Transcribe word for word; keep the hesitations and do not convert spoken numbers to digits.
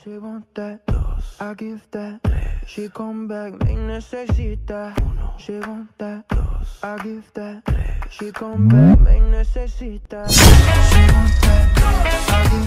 She want that, dos. I give that, tres. She come back, me necesita. Uno. She want that, dos. I give that, tres. She come back, me necesita. She want that, dos. I give